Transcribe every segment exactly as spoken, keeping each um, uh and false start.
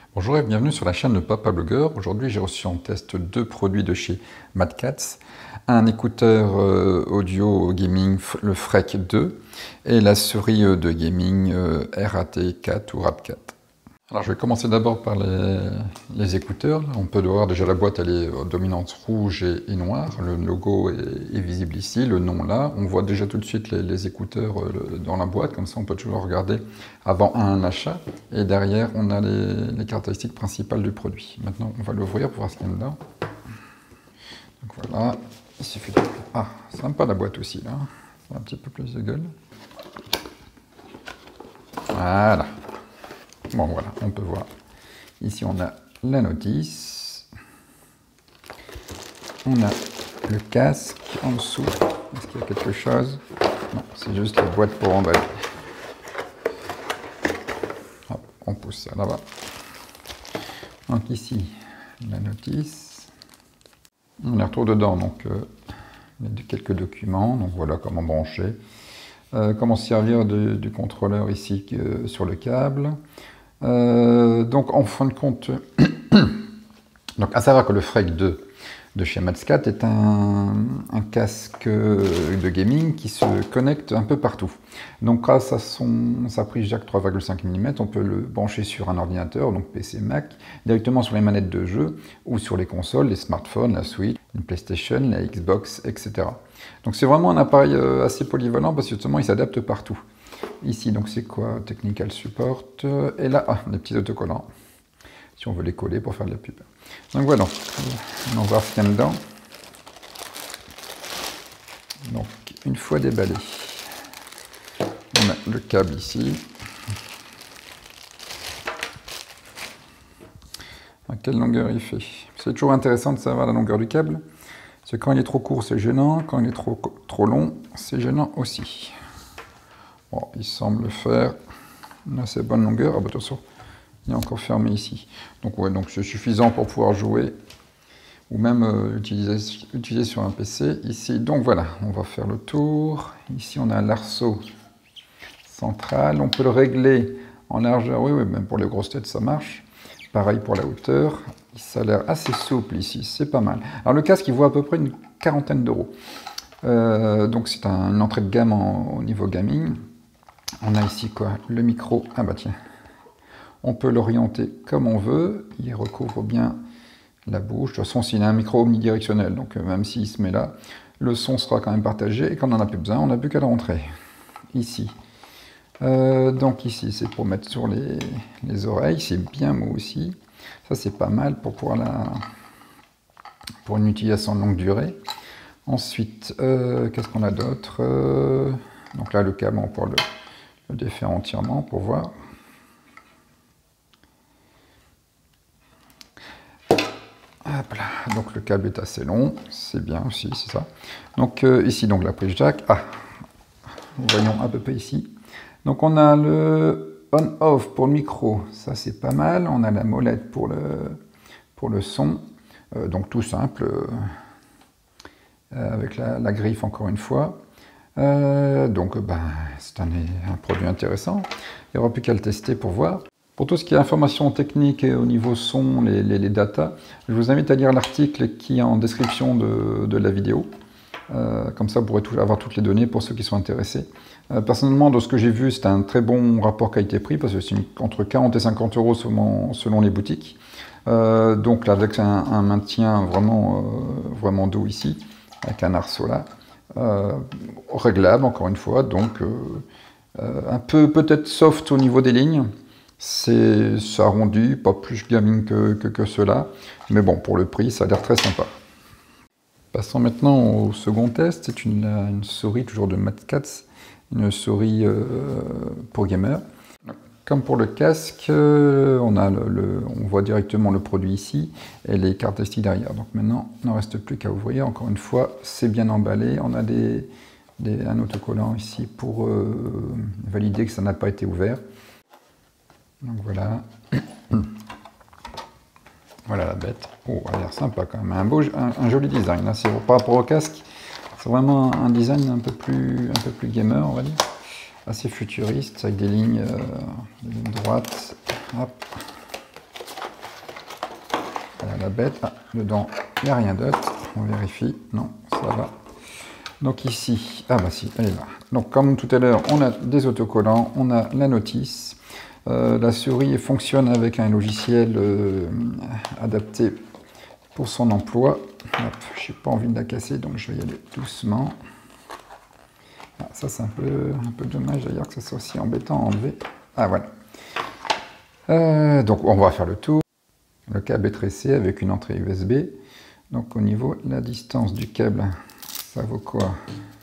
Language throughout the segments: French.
Bonjour et bienvenue sur la chaîne de Papa Blogueur. Aujourd'hui, j'ai reçu en test deux produits de chez Mad Catz. Un écouteur euh, audio gaming, le Freq deux, et la souris euh, de gaming euh, R A T quatre ou R A T quatre. Alors, je vais commencer d'abord par les, les écouteurs. On peut voir déjà la boîte, elle est euh, dominante rouge et, et noire. Le logo est, est visible ici, le nom là. On voit déjà tout de suite les, les écouteurs euh, dans la boîte, comme ça on peut toujours regarder avant un achat. Et derrière, on a les, les caractéristiques principales du produit. Maintenant, on va l'ouvrir pour voir ce qu'il y a dedans. Donc voilà, il suffit de... Ah, sympa la boîte aussi là. Un petit peu plus de gueule. Voilà. Bon voilà, on peut voir. Ici on a la notice. On a le casque en dessous. Est-ce qu'il y a quelque chose? Non, c'est juste la boîte pour emballer. Hop, on pousse ça là-bas. Donc ici, la notice. On y retrouve dedans donc euh, quelques documents. Donc voilà comment brancher. Euh, comment se servir de, du contrôleur ici euh, sur le câble. Euh, donc en fin de compte, donc à savoir que le Freq deux de chez Mad Catz est un, un casque de gaming qui se connecte un peu partout. Donc grâce à son, sa prise jack trois virgule cinq millimètres, on peut le brancher sur un ordinateur, donc P C, Mac, directement sur les manettes de jeu ou sur les consoles, les smartphones, la Switch, une PlayStation, la Xbox, et cetera. Donc c'est vraiment un appareil assez polyvalent parce que justement il s'adapte partout. Ici, donc c'est quoi? Technical Support. Et là, ah, des petits autocollants. Si on veut les coller pour faire de la pub. Donc voilà, on va voir ce qu'il y a dedans. Donc, une fois déballé, on a le câble ici. À quelle longueur il fait? C'est toujours intéressant de savoir la longueur du câble. Parce que quand il est trop court, c'est gênant. Quand il est trop, trop long, c'est gênant aussi. Bon, il semble faire une assez bonne longueur. Ah bah attention, il est encore fermé ici. Donc ouais, donc c'est suffisant pour pouvoir jouer ou même euh, utiliser, utiliser sur un P C. Ici, donc voilà, on va faire le tour. Ici, on a l'arceau central. On peut le régler en largeur. Oui, oui, même pour les grosses têtes, ça marche. Pareil pour la hauteur. Ça a l'air assez souple ici, c'est pas mal. Alors le casque, il vaut à peu près une quarantaine d'euros. Euh, donc c'est un, une entrée de gamme en, au niveau gaming. On a ici quoi? Le micro. Ah bah tiens. On peut l'orienter comme on veut. Il recouvre bien la bouche. De toute façon, c'est un micro omnidirectionnel. Donc même s'il se met là, le son sera quand même partagé. Et quand on n'en a plus besoin, on n'a plus qu'à le rentrer. Ici. Euh, donc ici, c'est pour mettre sur les, les oreilles. C'est bien mou aussi. Ça, c'est pas mal pour pouvoir la... pour une utilisation de longue durée. Ensuite, euh, qu'est-ce qu'on a d'autre? euh, Donc là, le câble, on pourra le... le défaire entièrement pour voir. Hop là. Donc le câble est assez long, c'est bien aussi, c'est ça. Donc euh, ici, donc la prise jack. Ah, voyons à peu près ici. Donc on a le on-off pour le micro, ça c'est pas mal. On a la molette pour le, pour le son, euh, donc tout simple, euh, avec la, la griffe encore une fois. Euh, donc ben, c'est un, un produit intéressant. Il n'y aura plus qu'à le tester pour voir. Pour tout ce qui est information technique et au niveau son, les, les, les datas, je vous invite à lire l'article qui est en description de, de la vidéo. Euh, comme ça, vous pourrez tout, avoir toutes les données pour ceux qui sont intéressés. Euh, personnellement, de ce que j'ai vu, c'est un très bon rapport qualité-prix parce que c'est entre quarante et cinquante euros selon, selon les boutiques. Euh, donc là, avec un, un maintien vraiment, euh, vraiment doux ici, avec un arceau là. Euh, réglable encore une fois, donc euh, euh, un peu peut-être soft au niveau des lignes, c'est arrondi, pas plus gaming que, que, que cela, mais bon, pour le prix, ça a l'air très sympa. Passons maintenant au second test, c'est une, une souris toujours de Mad Catz, une souris euh, pour gamer. Comme pour le casque, on, a le, le, on voit directement le produit ici et les caractéristiques derrière. Donc maintenant, il ne reste plus qu'à ouvrir. Encore une fois, c'est bien emballé. On a des, des, un autocollant ici pour euh, valider que ça n'a pas été ouvert. Donc voilà. Voilà la bête. Oh, elle a l'air sympa quand même. Un, beau, un, un joli design. Là, par rapport au casque, c'est vraiment un design un peu plus, un peu plus gamer, on va dire. Assez futuriste, avec des lignes, euh, des lignes droites. Hop. la bête. Ah, dedans, il n'y a rien d'autre. On vérifie. Non, ça va. Donc ici, ah bah si, elle est là. Donc comme tout à l'heure, on a des autocollants, on a la notice. Euh, la souris fonctionne avec un logiciel euh, adapté pour son emploi. Je n'ai pas envie de la casser, donc je vais y aller doucement. Ah, ça, c'est un peu, un peu dommage d'ailleurs que ça soit aussi embêtant à enlever. Ah, voilà. Euh, donc, on va faire le tour. Le câble est tressé avec une entrée U S B. Donc, au niveau de la distance du câble, ça vaut quoi?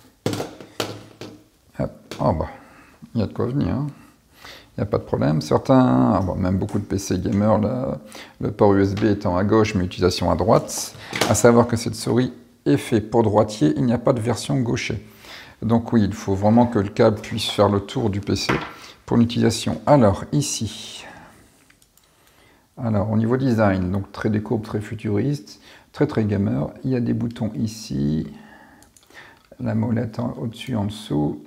Hop. Oh, bah, il y a de quoi venir. Hein. Il n'y a pas de problème. Certains, ah bon, même beaucoup de P C gamers, là, le port U S B étant à gauche, mais utilisation à droite. À savoir que cette souris est faite pour droitier, il n'y a pas de version gaucher. Donc oui, il faut vraiment que le câble puisse faire le tour du P C pour l'utilisation. Alors, ici, alors au niveau design, donc très des courbes, très futuriste, très très gamer, il y a des boutons ici, la molette au-dessus, en dessous.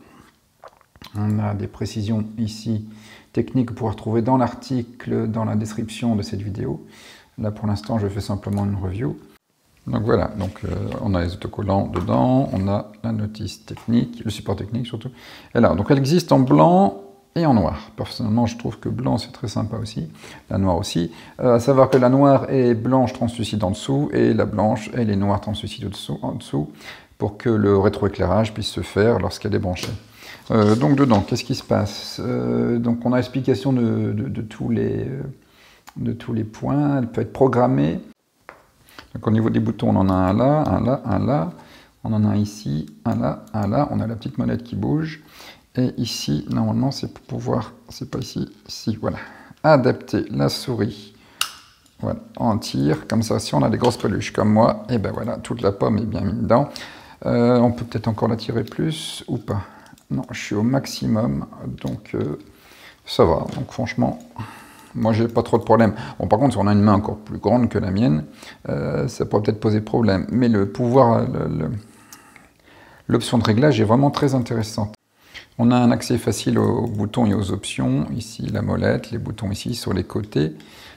On a des précisions ici, techniques que vous pouvez retrouver dans l'article, dans la description de cette vidéo. Là, pour l'instant, je fais simplement une review. Donc voilà, donc, euh, on a les autocollants dedans, on a la notice technique, le support technique surtout. Et là, donc elle existe en blanc et en noir. Personnellement, je trouve que blanc, c'est très sympa aussi, la noire aussi. Euh, à savoir que la noire est blanche translucide en dessous, et la blanche, elle est noire translucide au-dessous, en dessous, pour que le rétroéclairage puisse se faire lorsqu'elle est branchée. Euh, donc dedans, qu'est-ce qui se passe? euh, Donc on a explication de, de, de, tous les, de tous les points, elle peut être programmée. Donc au niveau des boutons, on en a un là, un là, un là. On en a un ici, un là, un là. On a la petite molette qui bouge. Et ici, normalement, c'est pour pouvoir, c'est pas ici, ici, voilà. Adapter la souris, voilà, en tir. Comme ça, si on a des grosses peluches comme moi, et ben voilà, toute la pomme est bien mise dedans. Euh, on peut peut-être encore la tirer plus ou pas. Non, je suis au maximum, donc euh, ça va. Donc franchement... Moi, j'ai pas trop de problème. Bon, par contre, si on a une main encore plus grande que la mienne, euh, ça pourrait peut-être poser problème. Mais le pouvoir, l'option de réglage est vraiment très intéressante. On a un accès facile aux boutons et aux options. Ici, la molette, les boutons ici sur les côtés.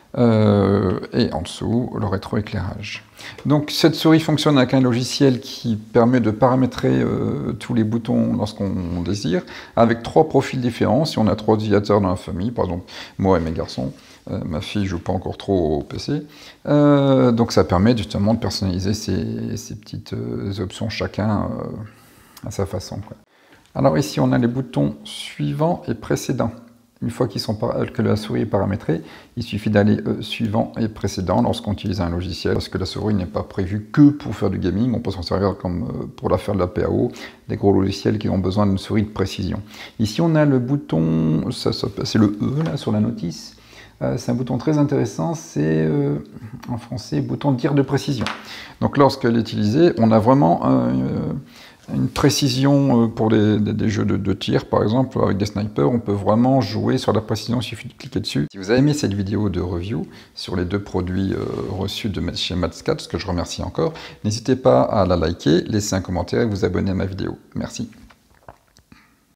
Euh, et en dessous, le rétroéclairage. Donc, cette souris fonctionne avec un logiciel qui permet de paramétrer euh, tous les boutons lorsqu'on désire, avec trois profils différents. Si on a trois utilisateurs dans la famille, par exemple, moi et mes garçons, euh, ma fille joue pas encore trop au P C, euh, donc ça permet justement de personnaliser ces, ces petites euh, options chacun euh, à sa façon, quoi. Alors ici, on a les boutons suivants et précédents. Une fois qu'ils sont que la souris est paramétrée, il suffit d'aller euh, suivant et précédent lorsqu'on utilise un logiciel, parce que la souris n'est pas prévue que pour faire du gaming, on peut s'en servir comme euh, pour la faire de la P A O, des gros logiciels qui ont besoin d'une souris de précision. Ici on a le bouton, ça, ça, c'est le E là sur la notice, euh, c'est un bouton très intéressant, c'est euh, en français bouton dire de précision. Donc lorsqu'elle est utilisée, on a vraiment un... Euh, une précision pour les, des, des jeux de, de tir, par exemple, avec des snipers, on peut vraiment jouer sur la précision, il suffit de cliquer dessus. Si vous avez aimé cette vidéo de review sur les deux produits euh, reçus de chez Matscat, ce que je remercie encore, n'hésitez pas à la liker, laisser un commentaire et vous abonner à ma vidéo. Merci.